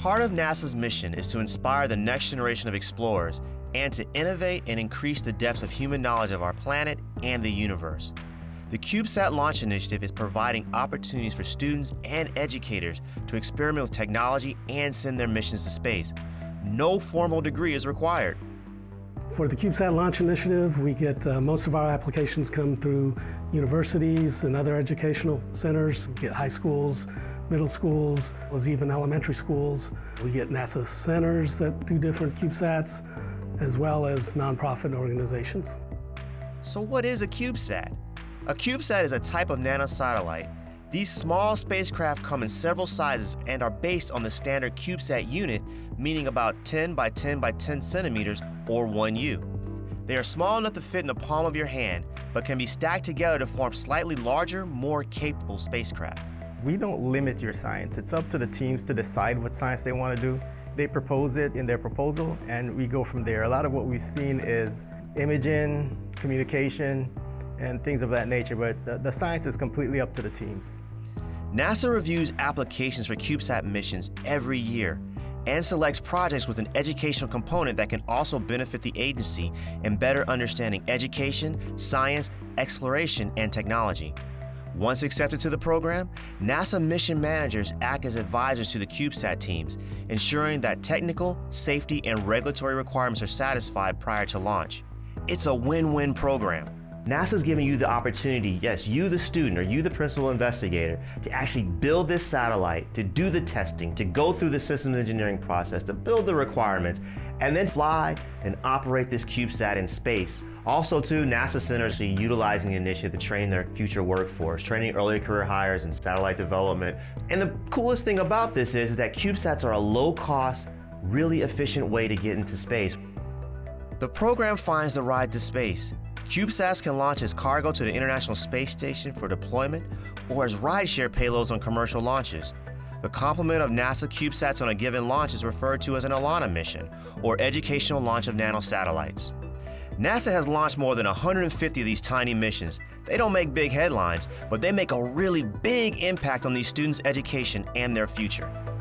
Part of NASA's mission is to inspire the next generation of explorers and to innovate and increase the depths of human knowledge of our planet and the universe. The CubeSat Launch Initiative is providing opportunities for students and educators to experiment with technology and send their missions to space. No formal degree is required. For the CubeSat Launch Initiative, we get most of our applications come through universities and other educational centers. We get high schools, middle schools, as even elementary schools. We get NASA centers that do different CubeSats, as well as nonprofit organizations. So what is a CubeSat? A CubeSat is a type of nanosatellite. These small spacecraft come in several sizes and are based on the standard CubeSat unit, meaning about 10 by 10 by 10 centimeters or 1U. They are small enough to fit in the palm of your hand, but can be stacked together to form slightly larger, more capable spacecraft. We don't limit your science. It's up to the teams to decide what science they want to do. They propose it in their proposal, and we go from there. A lot of what we've seen is imaging, communication, and things of that nature, but the science is completely up to the teams. NASA reviews applications for CubeSat missions every year and selects projects with an educational component that can also benefit the agency in better understanding education, science, exploration, and technology. Once accepted to the program, NASA mission managers act as advisors to the CubeSat teams, ensuring that technical, safety, and regulatory requirements are satisfied prior to launch. It's a win-win program. NASA's giving you the opportunity, yes, you the student or you the principal investigator, to actually build this satellite, to do the testing, to go through the systems engineering process, to build the requirements, and then fly and operate this CubeSat in space. Also too, NASA centers are utilizing the initiative to train their future workforce, training early career hires in satellite development. And the coolest thing about this is that CubeSats are a low-cost, really efficient way to get into space. The program finds the ride to space. CubeSats can launch as cargo to the International Space Station for deployment or as rideshare payloads on commercial launches. The complement of NASA CubeSats on a given launch is referred to as an Alana mission, or educational launch of nanosatellites. NASA has launched more than 150 of these tiny missions. They don't make big headlines, but they make a really big impact on these students' education and their future.